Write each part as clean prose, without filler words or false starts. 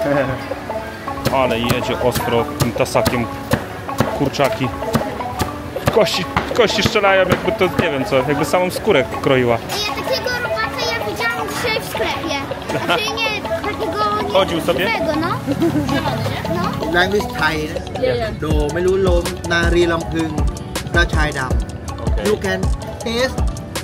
Ale jedzie ostro tym tasakiem kurczaki. Kości strzelają, jakby to, nie wiem co, jakby samą skórę kroiła. Ja takiego robaka ja widziałam dzisiaj w sklepie. Znaczy nie, takiego nie, chodził sobie? żywego, no. No. Language Thai โดไม่รู้ลมนารีลำพึงพระชายดำ You can taste.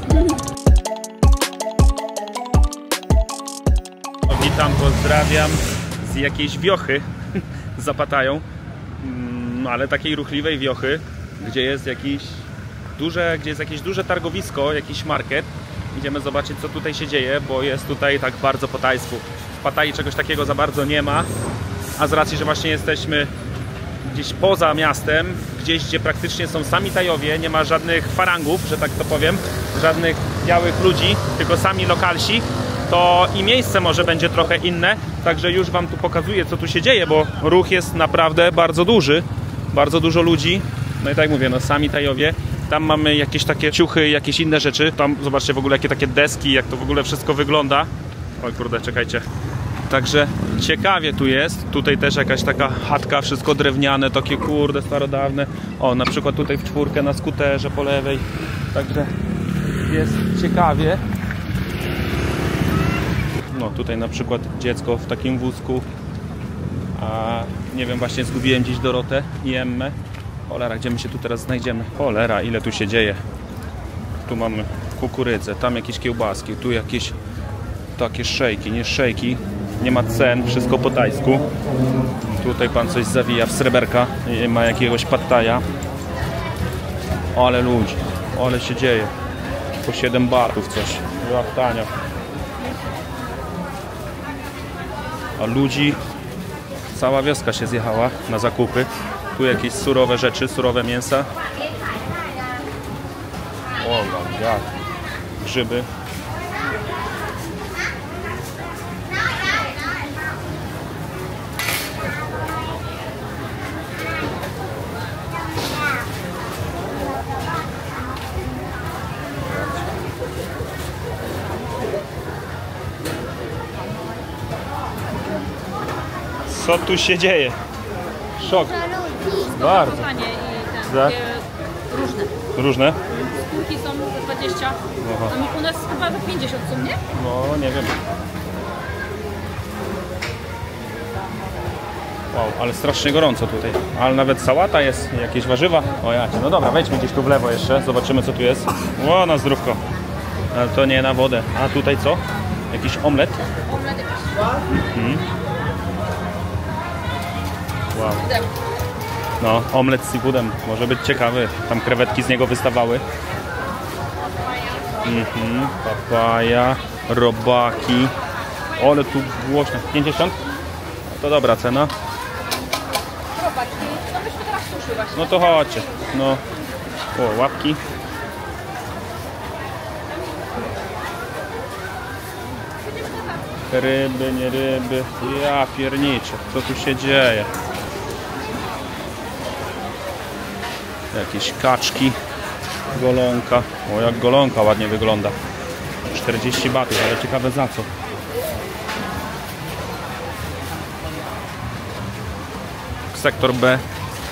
Witam, pozdrawiam z jakiejś wiochy. Zapatają. No ale takiej ruchliwej wiochy, gdzie jest jakieś duże targowisko, jakiś market. Idziemy zobaczyć, co tutaj się dzieje, bo jest tutaj tak bardzo po tajsku. W Pattayyi czegoś takiego za bardzo nie ma, a z racji, że właśnie jesteśmy gdzieś poza miastem, gdzieś, gdzie praktycznie są sami Tajowie, nie ma żadnych farangów, że tak to powiem, żadnych białych ludzi, tylko sami lokalsi, to i miejsce może będzie trochę inne, także już Wam tu pokazuję, co tu się dzieje, bo ruch jest naprawdę bardzo duży, bardzo dużo ludzi, no i tak mówię, no sami Tajowie. Tam mamy jakieś takie ciuchy, jakieś inne rzeczy. Tam zobaczcie w ogóle jakie takie deski, jak to w ogóle wszystko wygląda. Oj kurde, czekajcie. Także ciekawie tu jest. Tutaj też jakaś taka chatka, wszystko drewniane, takie kurde starodawne. O, na przykład tutaj w czwórkę na skuterze po lewej. Także jest ciekawie. No tutaj na przykład dziecko w takim wózku. A nie wiem, właśnie zgubiłem gdzieś Dorotę i Emmę. Cholera, gdzie my się tu teraz znajdziemy? Cholera, ile tu się dzieje. Tu mamy kukurydzę, tam jakieś kiełbaski, tu jakieś takie szejki, nie szejki. Nie ma cen, wszystko po tajsku. Tutaj pan coś zawija w sreberka, ma jakiegoś Pattaya. Ale ludzi, ale się dzieje. Po 7 batów coś, jak tanio. A ludzi, cała wioska się zjechała na zakupy. Tu jakieś surowe rzeczy, surowe mięsa. O, jak grzyby. Co tu się dzieje? Szok. Bardzo. Panie i Tak? różne. Różne? Skórki są 20, a u nas chyba 50 są, nie? No, nie wiem. Wow, ale strasznie gorąco tutaj. Ale nawet sałata jest, jakieś warzywa. O jacie, no dobra, wejdźmy gdzieś tu w lewo jeszcze, zobaczymy co tu jest. O, na zdrówko. Ale to nie na wodę. A tutaj co? Jakiś omlet? Omlet jakiś. Wow. No, omlet z seafoodem. Może być ciekawy. Tam krewetki z niego wystawały. Papaja, robaki. Ale tu głośno. 50? To dobra cena. Robaki. No myśmy teraz suszy właśnie. No to chodźcie. No. O, łapki. Ryby, nie ryby. Ja pierniczę. Co tu się dzieje? Jakieś kaczki. Golonka. O, jak golonka ładnie wygląda. 40 batów, ale ciekawe za co. Sektor B.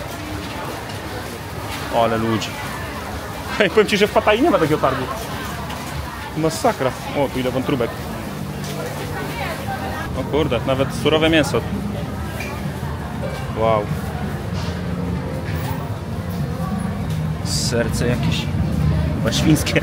O, ale ludzi. Hej, powiem Ci, że w Pattayyi nie ma takiego targu. Masakra. O, tu ile wątróbek. O kurde, nawet surowe mięso. Wow. Serce jakieś. Chyba świńskie.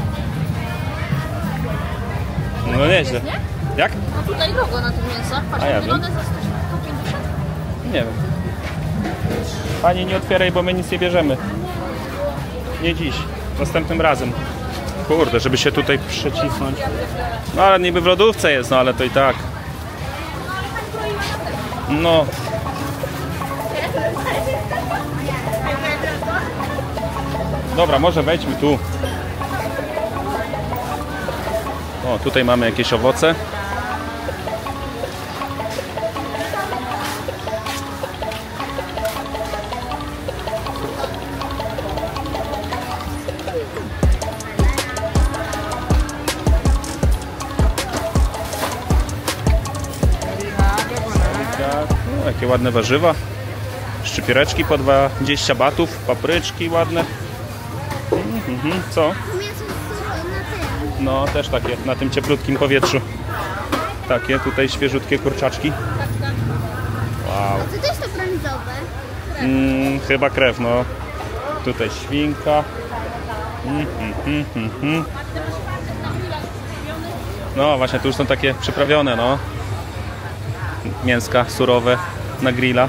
No nieźle. Jak? A tutaj logo na tym mięsach. Patrz, A ja wygląda za 150. Nie wiem. Pani, nie otwieraj, bo my nic nie bierzemy. Nie dziś. Następnym razem. Kurde, żeby się tutaj przecisnąć. No ale niby w lodówce jest, no ale to i tak. No. Dobra, może wejdźmy tu. O, tutaj mamy jakieś owoce. takie ładne warzywa. Szczypiereczki po 20 batów, papryczki ładne. Co? Mięso na tym. No, też takie, na tym cieplutkim powietrzu. Takie, tutaj świeżutkie kurczaczki. Wow. Co to jest to brązowe? Chyba krew, no. Tutaj świnka. No właśnie, tu już są takie przyprawione, no. Mięska surowe na grilla.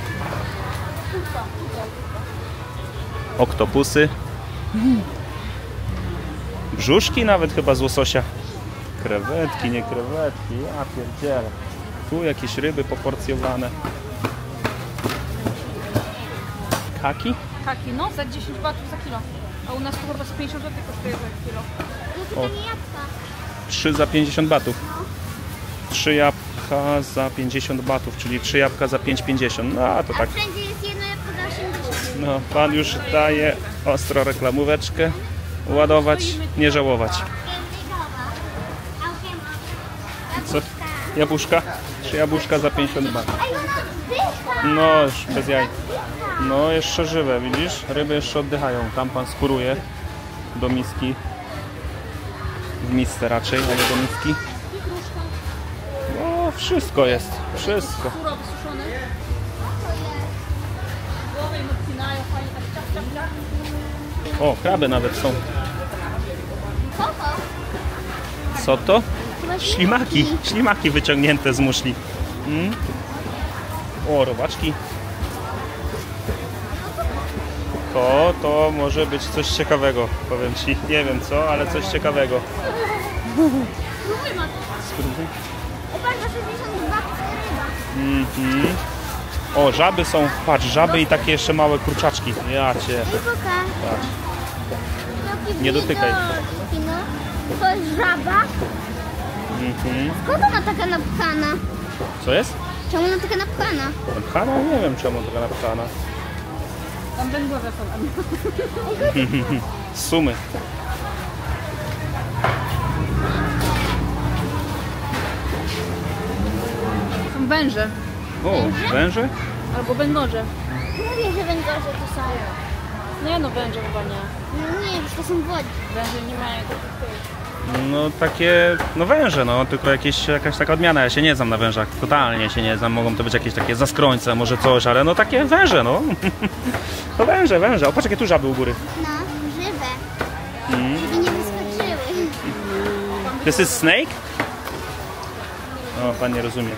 Oktopusy. Brzuszki nawet chyba z łososia. Krewetki, nie krewetki. Ja pierdzielę. Tu jakieś ryby poporcjowane. Kaki? Kaki, no, za 10 batów za kilo. A u nas to chyba z 50 zł kosztuje za kilo. No to nie jabłka. 3 za 50 batów. 3 jabłka za 50 batów, czyli 3 jabłka za 5,50. No a to A tak. wszędzie jest jedno jabłko za 80. No, pan już daje ostro reklamóweczkę. Ładować, nie żałować. Co? Jabłuszka? 3 jabłuszka za 50 batów. Ej, ona dycha. No, już bez jaj. No, jeszcze żywe, widzisz? Ryby jeszcze oddychają. Tam pan skuruje do miski. W misce raczej, a nie do miski. No, wszystko jest. Wszystko. Surowy, suszony. Głowę im odcinają, fajnie tak ciap, ciap, ciap. O, kraby nawet są. Co to? Co to? Ślimaki. Ślimaki wyciągnięte z muszli. O, robaczki. To może być coś ciekawego. Powiem ci, nie wiem co, ale coś ciekawego. Spróbuj. Uważaj, za 62 ryba. O, żaby są. Patrz, żaby i takie jeszcze małe kurczaczki. Ja cię. I pokaż. Patrz. Jaki Nie dotykaj. widoczki, no. To jest żaba. Skąd ona taka napchana? Co jest? Czemu ona taka napchana? Napchana? Nie wiem czemu taka napchana. Tam węglowe są. Sumy. Są węże. O, węże? Albo węgorze. Mówię, że węgorze to są. Nie no, węże chyba nie. No nie, już to są wodzi. Węże nie mają takich. No takie, no węże, no tylko jakaś taka odmiana. Ja się nie znam na wężach, totalnie się nie znam. Mogą to być jakieś takie zaskrońce, może coś, ale no takie węże, no. To węże, węże. O, patrz jakie tu żaby u góry. No, żywe. Żeby nie wyskoczyły. This is snake? O, pan nie rozumie.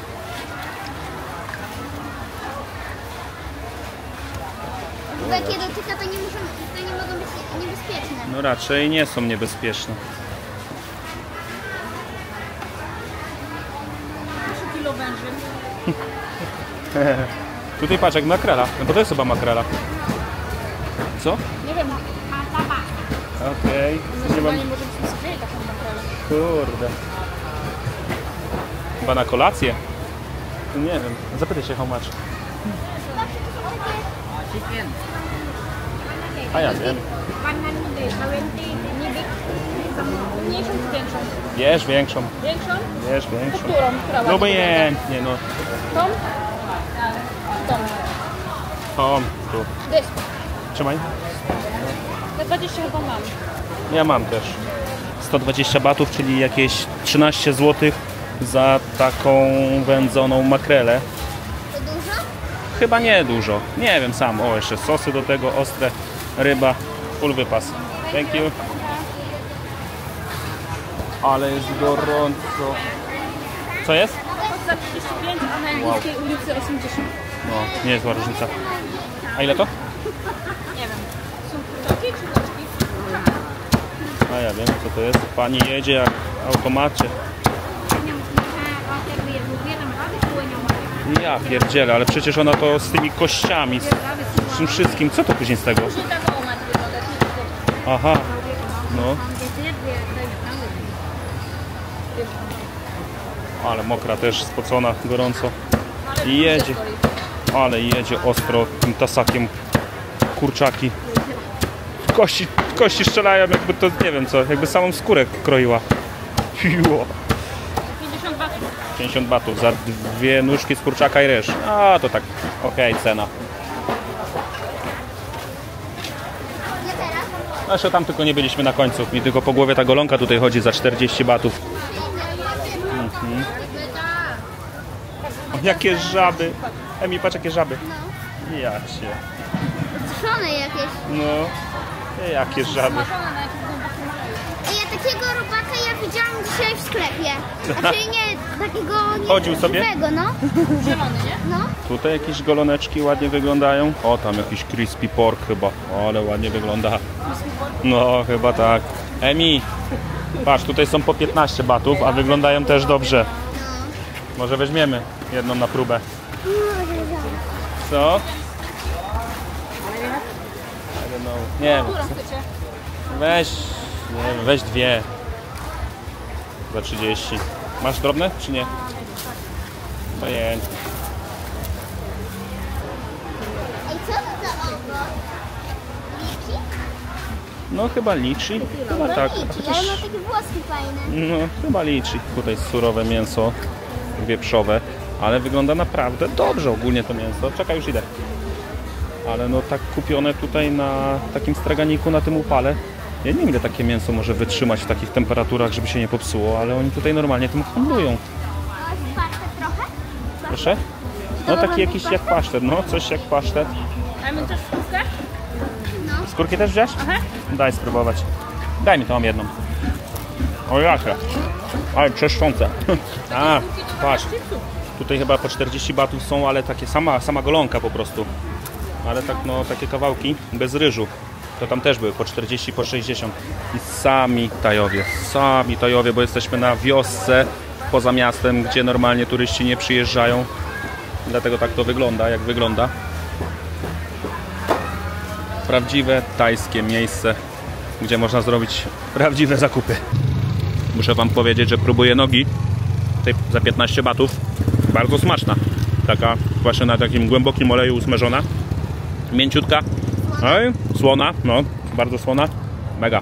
Bo jak je dotyka, to nie mogą być niebezpieczne. No raczej nie są niebezpieczne. 3 kilo węży. Tutaj patrz jak makrela, no bo to jest chyba makrela. Co? Nie wiem. Okej. Nie mam... Nie może byśmy sobie wzięli taką makrelę. Kurde. Chyba na kolację? Nie wiem. Zapytaj się how much. A ja wiem. Mniejszą czy większą? Bierz większą. Większą? Bierz To większą. którą? Która No ładnie obojętnie, no. wygląda? Tą? Tą. O, tu. Dysk. Trzymaj. Te 20 chyba mam. Ja mam też. 120 batów, czyli jakieś 13 zł za taką wędzoną makrelę. To dużo? Chyba nie dużo. Nie wiem sam. O, jeszcze sosy do tego, ostre, ryba. Full wypas. Thank you. Ale jest gorąco. Co jest? To za 35, a na Angielskiej ulicy 80. No, nie jest zła różnica. A ile to? Nie wiem. Są kurczaki czy kaczki? A ja wiem, co to jest. Pani jedzie jak w automacie. Ja pierdzielę, ale przecież ona to z tymi kościami, z tym wszystkim. Co to później z tego? Później tak o ma wyglądać. Aha, no. Ale mokra też, spocona, gorąco. I jedzie. Ale jedzie ostro tym tasakiem kurczaki. Kości strzelają jakby to, nie wiem co, jakby samą skórę kroiła. Piło. 50 batów. 50 batów za 2 nóżki z kurczaka i ryż. A to tak, okej, cena. Nie teraz? No jeszcze tam tylko nie byliśmy na końcu. Mi tylko po głowie ta golonka tutaj chodzi za 40 batów. O, jakie żaby. Emi, patrz jakie żaby. No. Ja cię. Suszone jakieś. No, jakie żaby. Smażone na jakimś głębokim oleju. Ej, ja takiego robaka ja widziałam dzisiaj w sklepie. Znaczy nie takiego nie Chodził sobie? żywego, no. Zielony, nie? No. Tutaj jakieś goloneczki ładnie wyglądają. O, tam jakiś crispy pork chyba. O, ale ładnie wygląda. No, chyba tak. Emi, patrz, tutaj są po 15 batów, a wyglądają też dobrze. Może weźmiemy jedną na próbę. Co? I don't know. Nie wiem. Którą chcecie? Weź, nie wiem, weź 2. Za 30. Masz drobne, czy nie? Pojęcie. Ej, co to za owoc? Liczy? No chyba liczy. Chyba tak. A Liczy, chociaż... ale ma takie włoski fajne. No, chyba liczy. Tutaj surowe mięso wieprzowe, ale wygląda naprawdę dobrze ogólnie to mięso. Czekaj, już idę. Ale no tak kupione tutaj na takim straganiku, na tym upale. Ja nie wiem, ile takie mięso może wytrzymać w takich temperaturach, żeby się nie popsuło, ale oni tutaj normalnie tym handlują. A pasztet trochę? Proszę? No taki jakiś jak pasztet, no coś jak pasztet. A my też skórkę? Skórki też wziąć? Aha. Daj spróbować. Daj mi tą jedną. O jakie. Ale trzeszczące. A, patrz. Tutaj chyba po 40 batów są, ale takie sama golonka po prostu. Ale tak no, takie kawałki bez ryżu. To tam też były po 40, po 60. I sami Tajowie, bo jesteśmy na wiosce poza miastem, gdzie normalnie turyści nie przyjeżdżają. Dlatego tak to wygląda, jak wygląda. Prawdziwe tajskie miejsce, gdzie można zrobić prawdziwe zakupy. Muszę wam powiedzieć, że próbuję nogi tej za 15 batów. Bardzo smaczna. Taka właśnie na takim głębokim oleju usmażona. Mięciutka. Oj, słona, no, bardzo słona. Mega.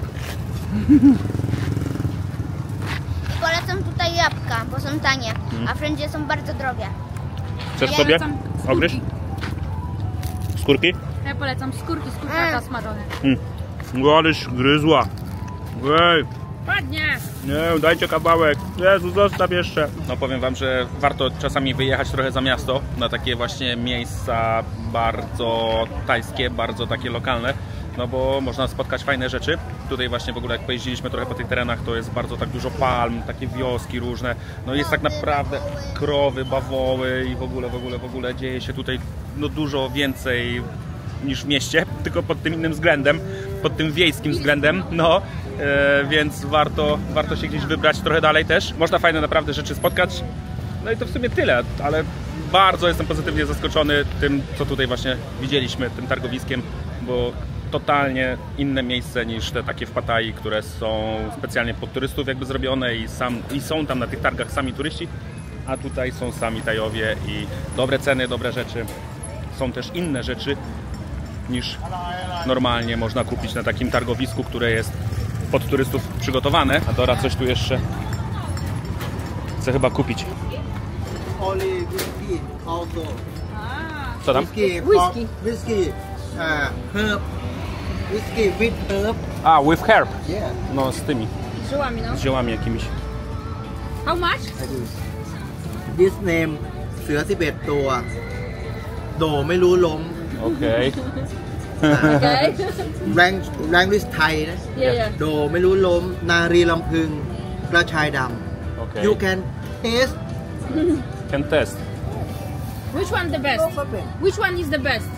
Polecam tutaj jabłka, bo są tanie, a wszędzie są bardzo drogie. Chcesz Ja sobie polecam ogryźć? Skórki? Ja polecam skórki z kurczaka smażone. Aleś gryzła. Ej, Ładnie! nie, dajcie kawałek. Jezu, zostaw jeszcze. No powiem wam, że warto czasami wyjechać trochę za miasto na takie właśnie miejsca bardzo tajskie, bardzo takie lokalne. No bo można spotkać fajne rzeczy. Tutaj właśnie w ogóle jak pojeździliśmy trochę po tych terenach, to jest bardzo tak dużo palm, takie wioski różne. No jest tak naprawdę krowy, bawoły i w ogóle dzieje się tutaj no dużo więcej niż w mieście, tylko pod tym innym względem, pod tym wiejskim względem, no. Więc warto się gdzieś wybrać trochę dalej też. Można fajne naprawdę rzeczy spotkać. No i to w sumie tyle, ale bardzo jestem pozytywnie zaskoczony tym, co tutaj właśnie widzieliśmy, tym targowiskiem, bo totalnie inne miejsce niż te takie w Pattaji, które są specjalnie pod turystów jakby zrobione i są tam na tych targach sami turyści, a tutaj są sami Tajowie i dobre ceny, dobre rzeczy. Są też inne rzeczy niż normalnie można kupić na takim targowisku, które jest pod turystów przygotowane. A Dora coś tu jeszcze chce chyba kupić. Only whisky also. Co tam? Whisky. Herb. Whisky with herb. A, with herb. Yeah. No z tymi, Z żyłami, no. z ziołami jakimiś. How much? This name เสือ11 ตัว โดไม่รู้ล้ม Okej. Okay. แรงดิสไทยนะ Yeah. โดไม่รู้ล้ม นารีลำพึง กระชายด Okay. ำ You can taste Can test. Which one the best? Which one is the best?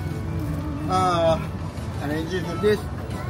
อันนี้ this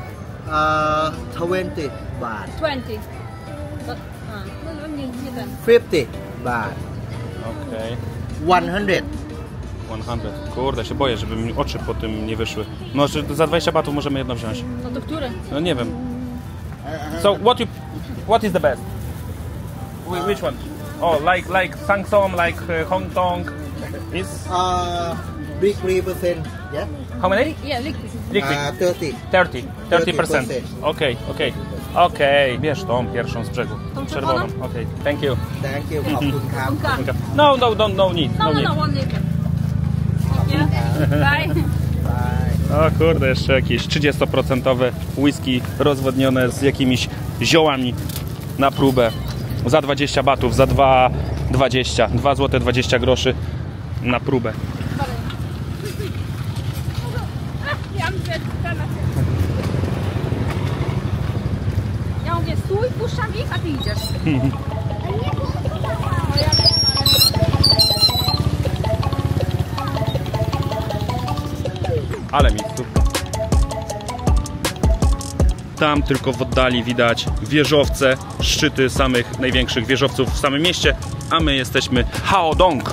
20 บาท 20. But, no, nie ten. 50 บาท Okej. 100 100. Kurde, się boję, żeby mi oczy po tym nie wyszły. No, że za 20 batów możemy jedno wziąć. No to które? No nie wiem. So, what is the best? Which one? Oh, like Samsung, like Hong Kong. Is big 3%, yeah? how many? Yeah, liquid. Liquid. 30 30%. 30%. Okay. Okej, bierz tą pierwszą z brzegu. Tą czerwoną. czerwoną? Okej, thank you. Thank you ขอบคุณครับ No, no need. No, one leave. Bye. O kurde, jeszcze jakieś 30% whisky rozwodnione z jakimiś ziołami na próbę. Za 20 batów, za 2,20. 2 zł 20 groszy na próbę. Ja mówię, stój, puszczam ich, a ty idziesz. Ale miejscówka. Tam tylko w oddali widać wieżowce, szczyty samych największych wieżowców w samym mieście, a my jesteśmy Haodong.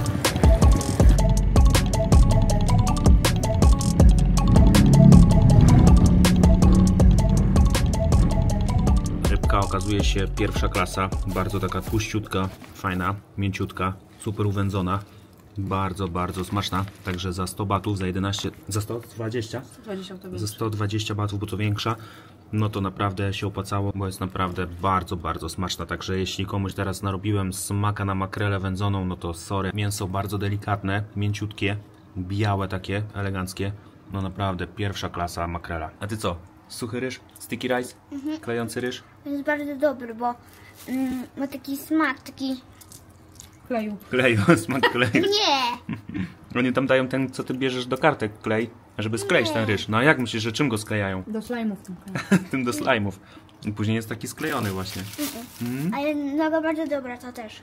Rybka okazuje się pierwsza klasa, bardzo taka tłuściutka, fajna, mięciutka, super uwędzona. Bardzo, bardzo smaczna. Także za 100 batów, za 11, za 120? 120 to Za 120 batów, bo to większa, no to naprawdę się opłacało, bo jest naprawdę bardzo, bardzo smaczna. Także jeśli komuś teraz narobiłem smaka na makrelę wędzoną, no to sorry. Mięso bardzo delikatne, mięciutkie, białe takie, eleganckie. No naprawdę pierwsza klasa makrela. A ty co? Suchy ryż? Sticky rice? Klejący ryż? To jest bardzo dobry, bo ma taki smak, taki... kleju. Kleju, smak kleju. Nie! Oni tam dają ten, co ty bierzesz do kartek, klej, żeby skleić ten ryż. No a jak myślisz, że czym go sklejają? Do slajmów tym Tym do slajmów. I później jest taki sklejony właśnie. Ale noga bardzo dobra, to też.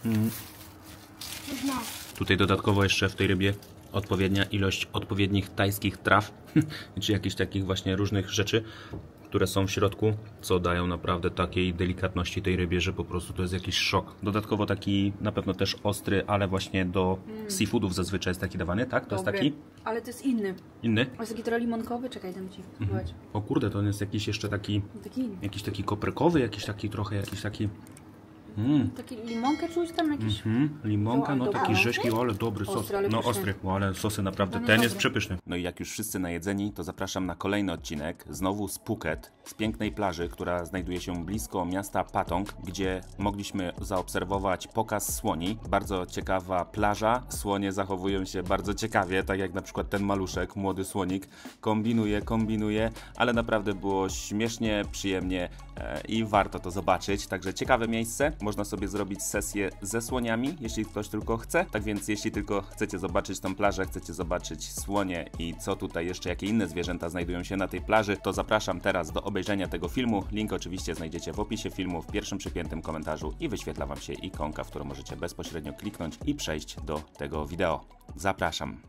No. Tutaj dodatkowo jeszcze w tej rybie odpowiednia ilość odpowiednich tajskich traw, czy jakichś takich właśnie różnych rzeczy, które są w środku, co dają naprawdę takiej delikatności tej rybie, że po prostu to jest jakiś szok. Dodatkowo taki na pewno też ostry, ale właśnie do seafoodów zazwyczaj jest taki dawany, tak? To jest taki Ale to jest inny. inny? To jest taki trochę limonkowy, czekaj, dam ci spróbować. O kurde, to on jest jakiś jeszcze taki, Taki inny. jakiś taki koprykowy, jakiś taki trochę, jakiś taki... Taki limonkę czuć tam jakiś? Limonka, no Dobry. taki rzeźki, ale dobry sos. Ostry, ale No pyszny. ostry, ale sosy naprawdę, No ten nie jest dobry. przepyszny. No i jak już wszyscy najedzeni, to zapraszam na kolejny odcinek, znowu z Phuket, z pięknej plaży, która znajduje się blisko miasta Patong, gdzie mogliśmy zaobserwować pokaz słoni. Bardzo ciekawa plaża, słonie zachowują się bardzo ciekawie, tak jak na przykład ten maluszek, młody słonik, kombinuje, ale naprawdę było śmiesznie, przyjemnie i warto to zobaczyć, także ciekawe miejsce. Można sobie zrobić sesję ze słoniami, jeśli ktoś tylko chce. Tak więc jeśli tylko chcecie zobaczyć tą plażę, chcecie zobaczyć słonie i co tutaj jeszcze, jakie inne zwierzęta znajdują się na tej plaży, to zapraszam teraz do obejrzenia tego filmu. Link oczywiście znajdziecie w opisie filmu, w pierwszym przypiętym komentarzu i wyświetla Wam się ikonka, w którą możecie bezpośrednio kliknąć i przejść do tego wideo. Zapraszam.